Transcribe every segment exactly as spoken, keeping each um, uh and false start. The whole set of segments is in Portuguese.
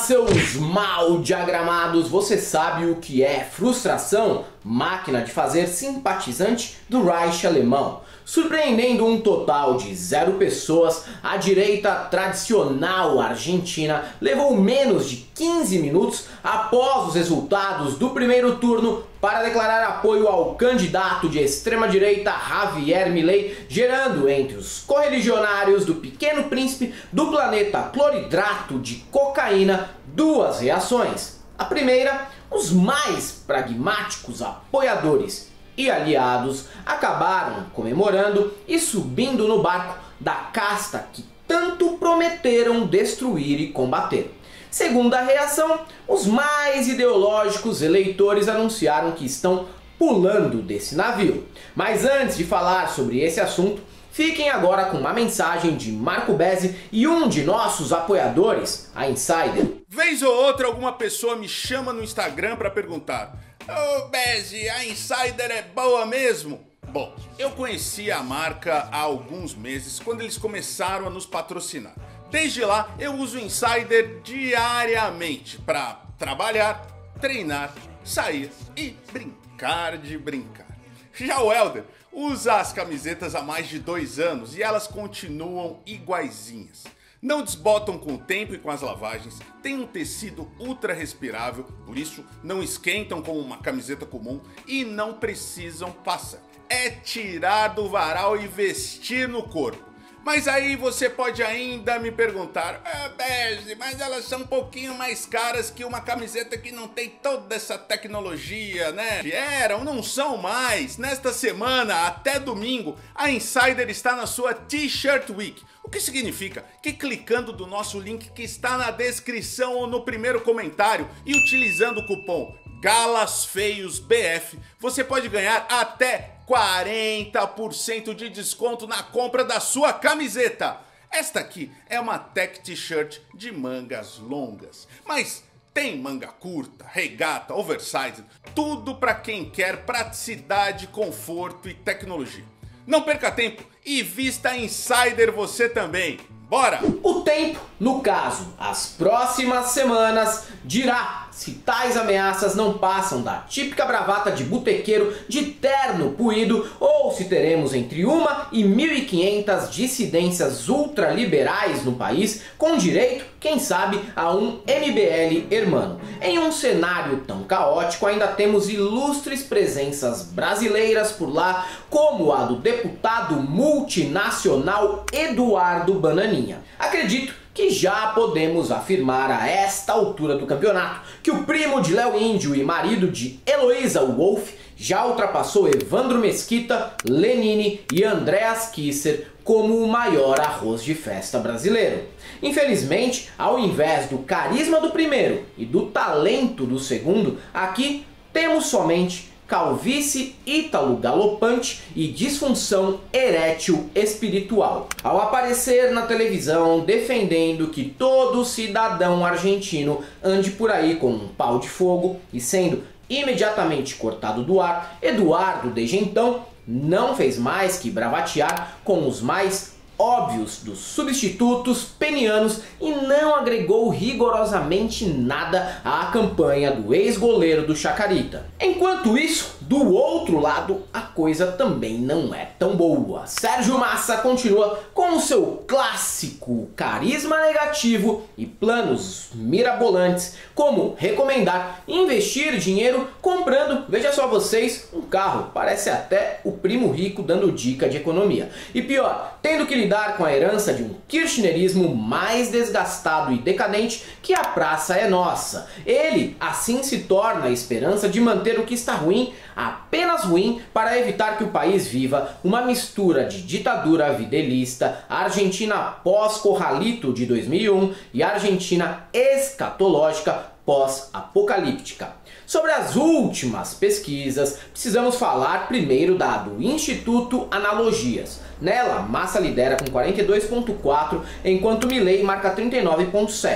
seus mal diagramados, você sabe o que é frustração? Máquina de fazer simpatizante do Reich alemão. Surpreendendo um total de zero pessoas, a direita tradicional argentina levou menos de quinze minutos após os resultados do primeiro turno para declarar apoio ao candidato de extrema-direita Javier Milei, gerando entre os correligionários do Pequeno Príncipe do planeta cloridrato de cocaína duas reações. A primeira, os mais pragmáticos apoiadores e aliados acabaram comemorando e subindo no barco da casta que tanto prometeram destruir e combater. Segunda reação, os mais ideológicos eleitores anunciaram que estão pulando desse navio. Mas antes de falar sobre esse assunto, fiquem agora com uma mensagem de Marco Bezzi e um de nossos apoiadores, a Insider. Vez ou outra alguma pessoa me chama no Instagram para perguntar: Ô Bezzi, a Insider é boa mesmo? Bom, eu conheci a marca há alguns meses quando eles começaram a nos patrocinar. Desde lá eu uso o Insider diariamente para trabalhar, treinar, sair e brincar de brincar. Já o Helder usa as camisetas há mais de dois anos e elas continuam iguaizinhas. Não desbotam com o tempo e com as lavagens, têm um tecido ultra respirável, por isso não esquentam como uma camiseta comum e não precisam passar. É tirar do varal e vestir no corpo. Mas aí você pode ainda me perguntar: ah, Bezzi, mas elas são um pouquinho mais caras que uma camiseta que não tem toda essa tecnologia, né? Eram, não são mais. Nesta semana, até domingo, a Insider está na sua T-Shirt Week. O que significa que clicando do nosso link que está na descrição ou no primeiro comentário e utilizando o cupom GALASFEIOSBF, você pode ganhar até quarenta por cento de desconto na compra da sua camiseta. Esta aqui é uma tech t-shirt de mangas longas, mas tem manga curta, regata, oversized, tudo para quem quer praticidade, conforto e tecnologia. Não perca tempo e vista a Insider você também. Bora! O tempo, no caso, as próximas semanas, dirá se tais ameaças não passam da típica bravata de botequeiro de terno puído ou se teremos entre uma e mil e quinhentas dissidências ultraliberais no país com direito, quem sabe, a um M B L hermano. Em um cenário tão caótico, ainda temos ilustres presenças brasileiras por lá, como a do deputado multinacional Eduardo Bananinha. Acredito que já podemos afirmar a esta altura do campeonato que o primo de Léo Índio e marido de Heloísa Wolff já ultrapassou Evandro Mesquita, Lenine e Andreas Kisser como o maior arroz de festa brasileiro. Infelizmente, ao invés do carisma do primeiro e do talento do segundo, aqui temos somente calvície ítalo-galopante e disfunção erétil espiritual. Ao aparecer na televisão defendendo que todo cidadão argentino ande por aí com um pau de fogo e sendo imediatamente cortado do ar, Eduardo, desde então, não fez mais que bravatear com os mais óbvios dos substitutos penianos e não agregou rigorosamente nada à campanha do ex-goleiro do Chacarita. Enquanto isso, do outro lado, a coisa também não é tão boa. Sérgio Massa continua com o seu clássico carisma negativo e planos mirabolantes, como recomendar investir dinheiro comprando, veja só vocês, um carro. Parece até o primo rico dando dica de economia. E pior, tendo que lidar com a herança de um kirchnerismo mais desgastado e decadente que a praça é nossa. Ele, assim, se torna a esperança de manter o que está ruim apenas ruim para evitar que o país viva uma mistura de ditadura videlista, Argentina pós-Corralito de dois mil e um e Argentina escatológica pós-apocalíptica. Sobre as últimas pesquisas, precisamos falar primeiro da do Instituto Analogias. Nela, Massa lidera com quarenta e dois vírgula quatro, enquanto Milei marca trinta e nove vírgula sete.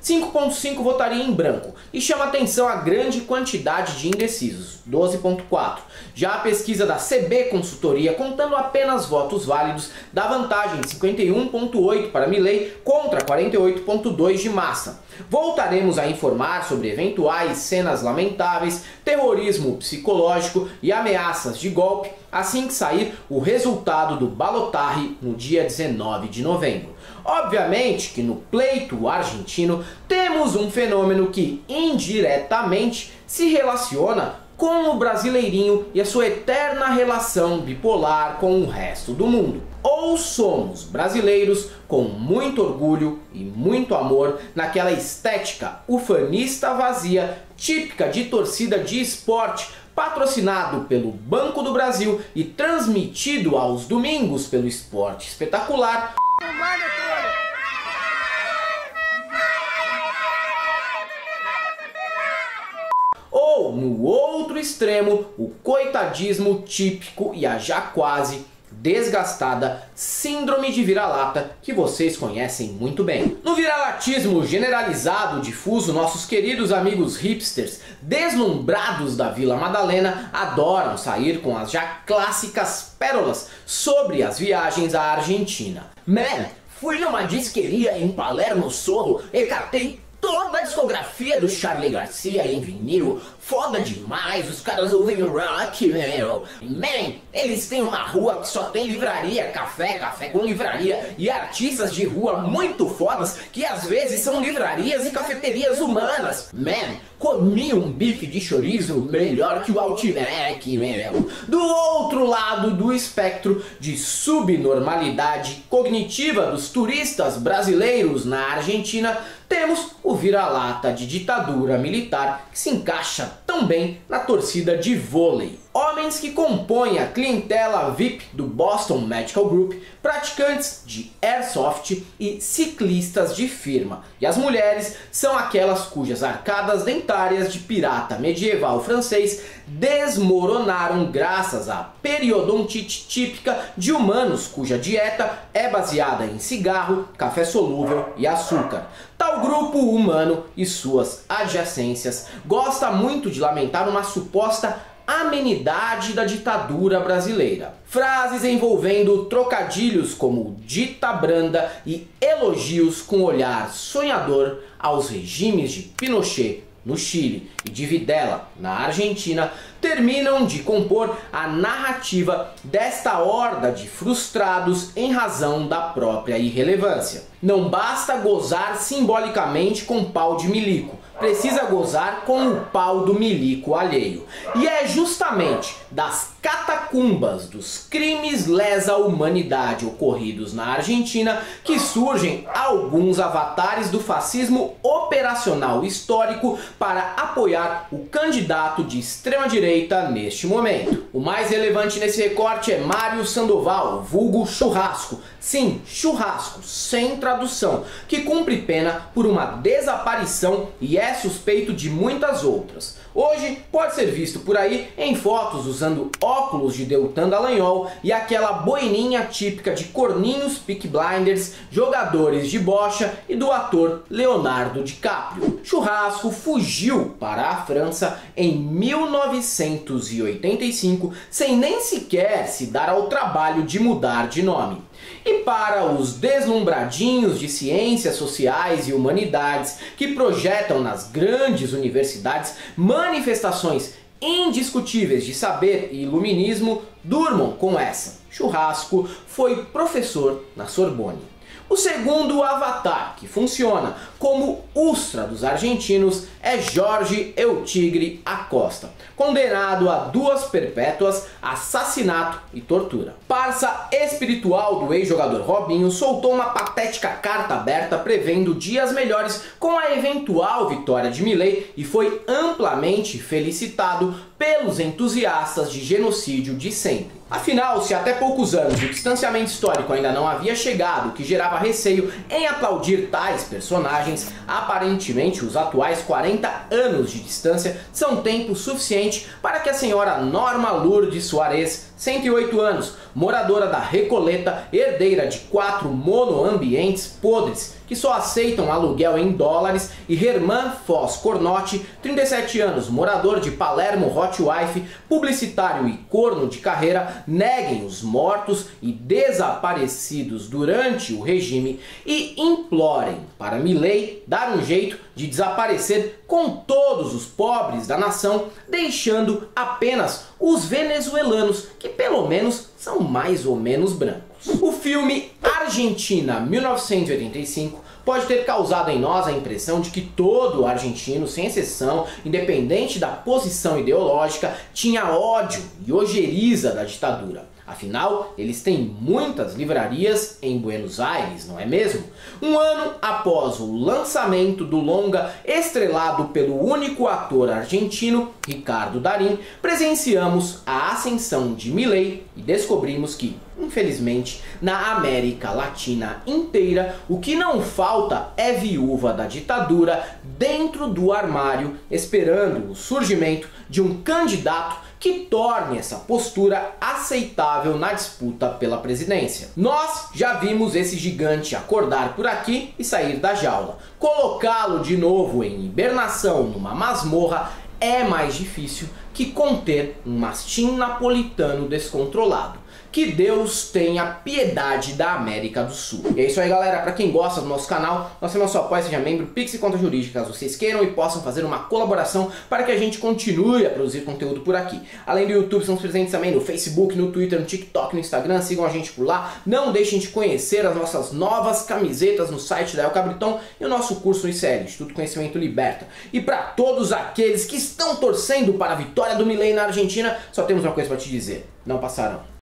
cinco vírgula cinco votaria em branco. E chama atenção a grande quantidade de indecisos, doze vírgula quatro. Já a pesquisa da C B Consultoria, contando apenas votos válidos, dá vantagem de cinquenta e um vírgula oito para Milei contra quarenta e oito vírgula dois de Massa. Voltaremos a informar sobre eventuais cenas lamentáveis, terrorismo psicológico e ameaças de golpe assim que sair o resultado do balotarre no dia dezenove de novembro. Obviamente que no pleito argentino temos um fenômeno que indiretamente se relaciona com o brasileirinho e a sua eterna relação bipolar com o resto do mundo. Ou somos brasileiros com muito orgulho e muito amor naquela estética ufanista vazia, típica de torcida de esporte, patrocinado pelo Banco do Brasil e transmitido aos domingos pelo Esporte Espetacular. Ou, no outro extremo, o coitadismo típico e a já quase desgastada síndrome de vira-lata que vocês conhecem muito bem. No viralatismo generalizado difuso, nossos queridos amigos hipsters deslumbrados da Vila Madalena adoram sair com as já clássicas pérolas sobre as viagens à Argentina. Man, fui numa disqueria em Palermo Sorro e catei toda a discografia do Charly Garcia em vinil. Foda demais, os caras ouvem rock, meu. Man, eles têm uma rua que só tem livraria, café, café com livraria e artistas de rua muito fodas que às vezes são livrarias e cafeterias humanas. Man, comi um bife de chorizo melhor que o Outback, meu. Do outro lado do espectro de subnormalidade cognitiva dos turistas brasileiros na Argentina, temos o vira-lata de ditadura militar que se encaixa tão bem na torcida de vôlei. Homens que compõem a clientela V I P do Boston Medical Group, praticantes de airsoft e ciclistas de firma. E as mulheres são aquelas cujas arcadas dentárias de pirata medieval francês desmoronaram graças à periodontite típica de humanos cuja dieta é baseada em cigarro, café solúvel e açúcar. Tal grupo humano e suas adjacências gosta muito de lamentar uma suposta amenidade da ditadura brasileira. Frases envolvendo trocadilhos como dita branda e elogios com olhar sonhador aos regimes de Pinochet no Chile e de Videla na Argentina terminam de compor a narrativa desta horda de frustrados em razão da própria irrelevância. Não basta gozar simbolicamente com pau de milico, precisa gozar com o pau do milico alheio. E é justamente das catacumbas dos crimes lesa humanidade ocorridos na Argentina que surgem alguns avatares do fascismo operacional histórico para apoiar o candidato de extrema-direita neste momento. O mais relevante nesse recorte é Mário Sandoval, vulgo Churrasco. Sim, Churrasco, sem tradução, que cumpre pena por uma desaparição e é suspeito de muitas outras. Hoje pode ser visto por aí em fotos usando óculos de Deltan Dallagnol e aquela boininha típica de corninhos Peaky Blinders, jogadores de bocha e do ator Leonardo DiCaprio. Churrasco fugiu para a França em mil novecentos e oitenta e cinco sem nem sequer se dar ao trabalho de mudar de nome. E para os deslumbradinhos de ciências sociais e humanidades que projetam nas grandes universidades manifestações indiscutíveis de saber e iluminismo, durmam com essa. Churrasco foi professor na Sorbonne. O segundo avatar que funciona como Ustra dos argentinos é Jorge El Tigre Acosta, condenado a duas perpétuas, assassinato e tortura. Parça espiritual do ex-jogador Robinho soltou uma patética carta aberta prevendo dias melhores com a eventual vitória de Milei e foi amplamente felicitado pelos entusiastas de genocídio de sempre. Afinal, se até poucos anos o distanciamento histórico ainda não havia chegado, o que gerava receio em aplaudir tais personagens, aparentemente os atuais quarenta anos de distância são tempo suficiente para que a senhora Norma Lourdes Soares, cento e oito anos, moradora da Recoleta, herdeira de quatro monoambientes podres que só aceitam aluguel em dólares, e Herman Foz Cornotti, trinta e sete anos, morador de Palermo Hotwife, publicitário e corno de carreira, neguem os mortos e desaparecidos durante o regime e implorem para Milei dar um jeito de desaparecer com todos os pobres da nação, deixando apenas os venezuelanos, que pelo menos são mais ou menos brancos. O filme Argentina mil novecentos e oitenta e cinco pode ter causado em nós a impressão de que todo argentino, sem exceção, independente da posição ideológica, tinha ódio e ojeriza da ditadura. Afinal, eles têm muitas livrarias em Buenos Aires, não é mesmo? Um ano após o lançamento do longa estrelado pelo único ator argentino, Ricardo Darín, presenciamos a ascensão de Milei e descobrimos que, infelizmente, na América Latina inteira, o que não falta é viúva da ditadura dentro do armário, esperando o surgimento de um candidato que torne essa postura aceitável na disputa pela presidência. Nós já vimos esse gigante acordar por aqui e sair da jaula. Colocá-lo de novo em hibernação numa masmorra é mais difícil que conter um mastim napolitano descontrolado. Que Deus tenha piedade da América do Sul. E é isso aí, galera. Para quem gosta do nosso canal, nós temos nosso apoio, seja membro, Pix e conta jurídica, caso vocês queiram e possam fazer uma colaboração para que a gente continue a produzir conteúdo por aqui. Além do YouTube, estamos presentes também no Facebook, no Twitter, no TikTok, no Instagram. Sigam a gente por lá. Não deixem de conhecer as nossas novas camisetas no site da El Cabritão e o nosso curso no I C L, Instituto Conhecimento Liberta. E para todos aqueles que estão torcendo para a vitória do Milei na Argentina, só temos uma coisa para te dizer: não passarão.